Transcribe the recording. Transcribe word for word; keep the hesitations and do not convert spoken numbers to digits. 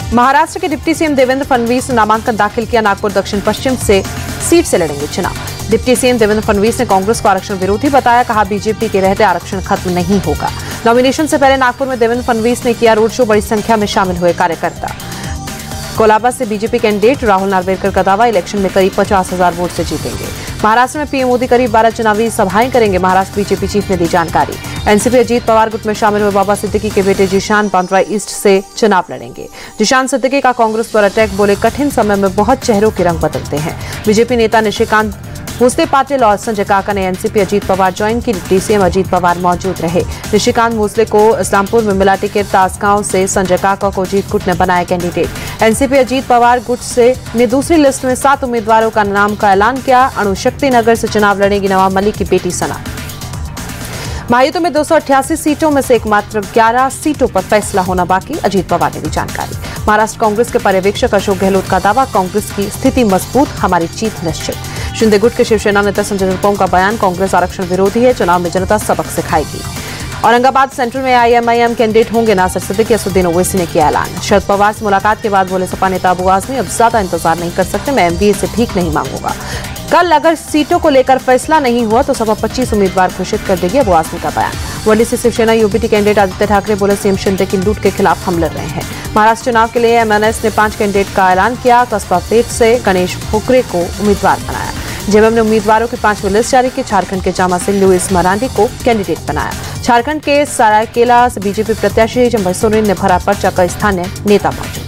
महाराष्ट्र के deputy CM Devendra Fadnavis ने नामांकन दाखिल किया। नागपुर दक्षिण पश्चिम से सीट से लड़ेंगे चुनाव। डिप्टी सीएम देवेंद्र फडणवीस ने कांग्रेस को आरक्षण विरोधी बताया। कहा, बीजेपी के रहते आरक्षण खत्म नहीं होगा। नॉमिनेशन से पहले नागपुर में देवेंद्र फडणवीस ने किया रोड शो। बड़ी संख्या में शामिल हुए कार्यकर्ता। कोलाबा से बीजेपी कैंडिडेट राहुल नार्वेकर का दावा, इलेक्शन में करीब पचास हजार वोट से जीतेंगे। महाराष्ट्र में पीएम मोदी करीब बारह चुनावी सभाएं करेंगे। महाराष्ट्र बीजेपी चीफ ने दी जानकारी। एनसीपी अजीत पवार गुट में शामिल हुए बाबा सिद्दीकी के बेटे जीशान बांद्रा ईस्ट से चुनाव लड़ेंगे। जीशान सिद्दीकी का कांग्रेस पर अटैक, बोले कठिन समय में बहुत चेहरों के रंग बदलते हैं। बीजेपी नेता निशिकांत भोसले पाटिल और संजय काका ने एनसीपी अजीत पवार ज्वाइन की। डिप्टी सीएम अजीत पवार मौजूद रहे। निशिकांत भोसले को इस्लामपुर में मिला टिकट। तासगांव से संजय काका को अजीत गुट ने बनाया कैंडिडेट। एनसीपी अजीत पवार गुट से ने दूसरी लिस्ट में सात उम्मीदवारों का नाम का ऐलान किया। अणुशक्ति नगर से चुनाव लड़ेगी नवाब मलिक की बेटी सना। महायुति में दो सौ अट्ठासी सीटों में से एकमात्र ग्यारह सीटों पर फैसला होना बाकी, अजीत पवार ने दी जानकारी। महाराष्ट्र कांग्रेस के पर्यवेक्षक अशोक गहलोत का दावा, कांग्रेस की स्थिति मजबूत, हमारी जीत निश्चित। शिंदे गुट के शिवसेना नेता संजय निरुपम का बयान, कांग्रेस आरक्षण विरोधी है, चुनाव में जनता सबक सिखाएगी। औरंगाबाद सेंट्रल में आईएमआईएम कैंडिडेट होंगे नासिर सिद्दीकी। असदुद्दीन ओवैसी ने किया ऐलान। शरद पवार से मुलाकात के बाद बोले सपा नेता अबू आजमी, अब ज्यादा इंतजार नहीं कर सकते, मैं एमबीए से भीख नहीं मांगूंगा। कल अगर सीटों को लेकर फैसला नहीं हुआ तो सपा पच्चीस उम्मीदवार घोषित कर देगी, अबू आजमी का बयान। वर्ली से शिवसेना यूपीटी कैंडिडेट आदित्य ठाकरे बोले, सीएम शिंदे की लूट के खिलाफ हम लड़ रहे हैं। महाराष्ट्र चुनाव के लिए एमएनएस ने पांच कैंडिडेट का ऐलान किया। कस्बा पेट से गणेश फुकरे को उम्मीदवार बनाया। जेएमएम ने उम्मीदवारों की पांचवी लिस्ट जारी की। झारखंड के जामा से लुइस मरांडी को कैंडिडेट बनाया। झारखंड के सरायकेला से बीजेपी प्रत्याशी जम्बई सोरेन ने भरा पर्चा का स्थानीय नेता पहुंचा।